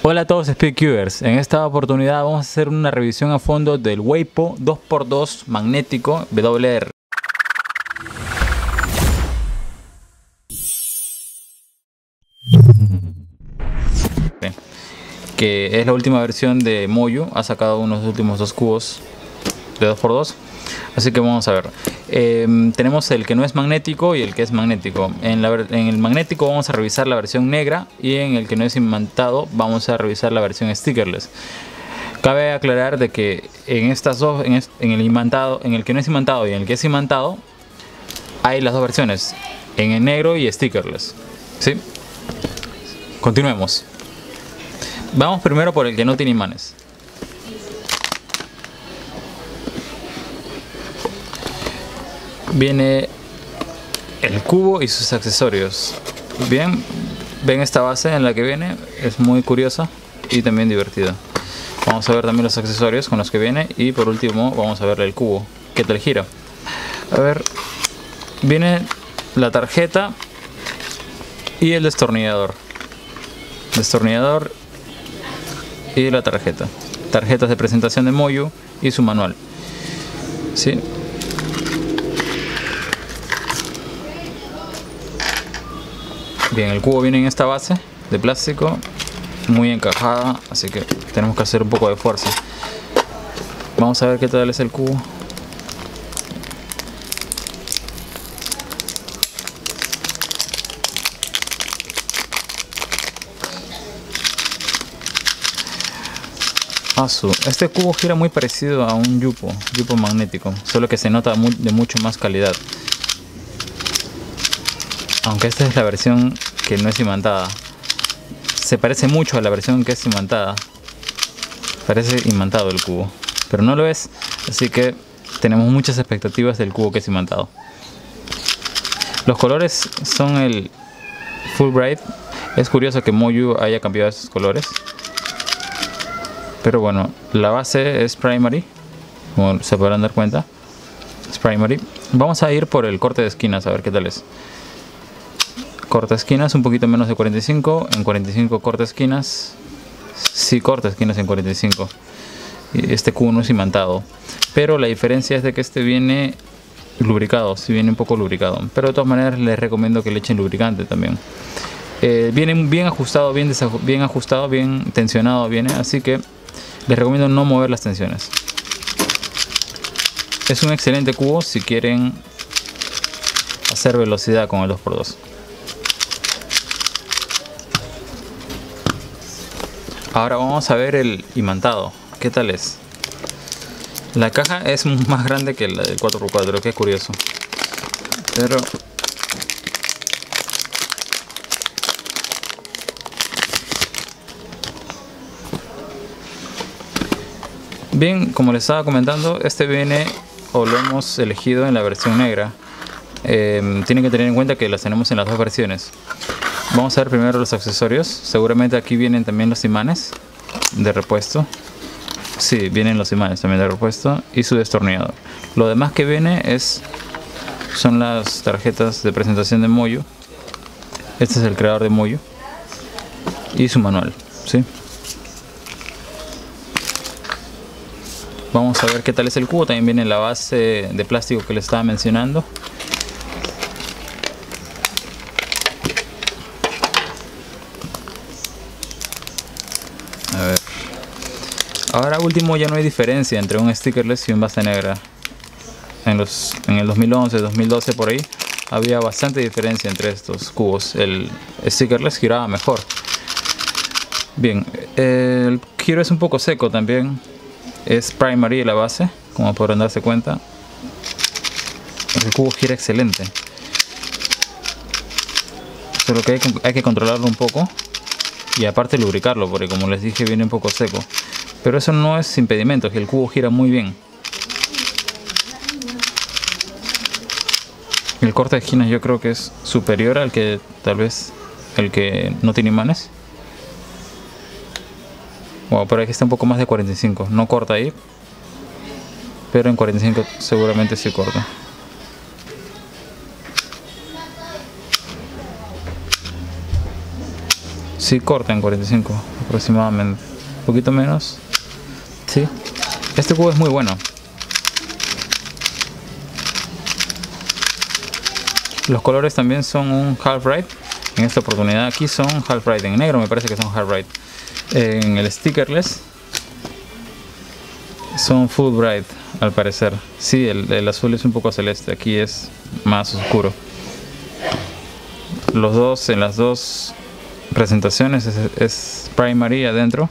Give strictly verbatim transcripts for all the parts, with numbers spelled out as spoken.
Hola a todos SpeedCubers, en esta oportunidad vamos a hacer una revisión a fondo del Weipo dos por dos magnético W R. Que es la última versión de Moyu, ha sacado unos últimos dos cubos de dos por dos. Así que vamos a ver, eh, tenemos el que no es magnético y el que es magnético. En, la, en el magnético vamos a revisar la versión negra, y en el que no es imantado vamos a revisar la versión stickerless. Cabe aclarar de que en estas dos, en, en el imantado, en el que no es imantado y en el que es imantado, hay las dos versiones, en el negro y stickerless, ¿sí? Continuemos. Vamos primero por el que no tiene imanes. Viene el cubo y sus accesorios. Bien, ven esta base en la que viene, es muy curiosa y también divertida. Vamos a ver también los accesorios con los que viene, y por último vamos a ver el cubo, que tal gira. A ver, viene la tarjeta y el destornillador. Destornillador y la tarjeta. Tarjetas de presentación de Moyu y su manual. ¿Sí? Bien, el cubo viene en esta base de plástico, muy encajada, así que tenemos que hacer un poco de fuerza. Vamos a ver qué tal es el cubo. Este cubo gira muy parecido a un yupo, yupo magnético, solo que se nota muy, de mucho más calidad. Aunque esta es la versión que no es imantada. Se parece mucho a la versión que es imantada. Parece imantado el cubo, pero no lo es, así que tenemos muchas expectativas del cubo que es imantado. Los colores son el Fullbright. Es curioso que Moyu haya cambiado esos colores. Pero bueno, la base es primary, como se podrán dar cuenta, es primary. Vamos a ir por el corte de esquinas, a ver qué tal es. Corta esquinas un poquito menos de cuarenta y cinco, en cuarenta y cinco corta esquinas, sí corta esquinas en cuarenta y cinco. Y este cubo no es imantado, pero la diferencia es de que este viene lubricado, sí viene un poco lubricado. Pero de todas maneras les recomiendo que le echen lubricante también. Eh, viene bien ajustado, bien, bien ajustado, bien tensionado viene, así que les recomiendo no mover las tensiones. Es un excelente cubo si quieren hacer velocidad con el dos por dos. Ahora vamos a ver el imantado. ¿Qué tal es? La caja es más grande que la del cuatro por cuatro, que curioso. Pero bien, como les estaba comentando, este viene, o lo hemos elegido en la versión negra. Eh, tienen que tener en cuenta que las tenemos en las dos versiones. Vamos a ver primero los accesorios. Seguramente aquí vienen también los imanes de repuesto. Sí, vienen los imanes también de repuesto y su destornillador. Lo demás que viene es son las tarjetas de presentación de Moyu. Este es el creador de Moyu y su manual, ¿sí? Vamos a ver qué tal es el cubo. También viene la base de plástico que les estaba mencionando. A ver. Ahora último, ya no hay diferencia entre un stickerless y un base negra. En, los, en el dos mil once, dos mil doce por ahí había bastante diferencia entre estos cubos. El stickerless giraba mejor. Bien, el giro es un poco seco también. Es primary la base, como podrán darse cuenta. El cubo gira excelente. Solo que hay, hay que controlarlo un poco. Y aparte lubricarlo, porque como les dije viene un poco seco. Pero eso no es impedimento, que el cubo gira muy bien. El corte de esquinas yo creo que es superior al que tal vez el que no tiene imanes. Bueno, pero aquí está un poco más de cuarenta y cinco. No corta ahí, pero en cuarenta y cinco seguramente sí corta. Sí, corta en cuarenta y cinco aproximadamente. Un poquito menos. Sí. Este cubo es muy bueno. Los colores también son un half bright. En esta oportunidad aquí son half bright. En negro me parece que son half bright. En el stickerless son full bright al parecer. Sí, el, el azul es un poco celeste. Aquí es más oscuro. Los dos, en las dos presentaciones es, es primary adentro.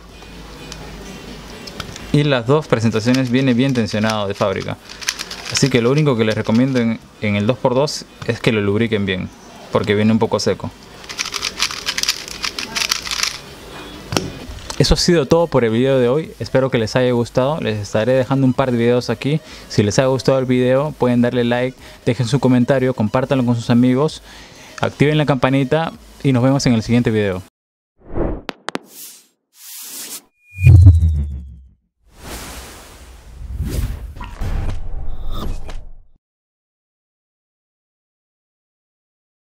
Y las dos presentaciones viene bien tensionado de fábrica. Así que lo único que les recomiendo en, en el dos por dos es que lo lubriquen bien, porque viene un poco seco. Eso ha sido todo por el video de hoy. Espero que les haya gustado. Les estaré dejando un par de videos aquí. Si les ha gustado el video, pueden darle like, dejen su comentario, compártanlo con sus amigos, activen la campanita y nos vemos en el siguiente video.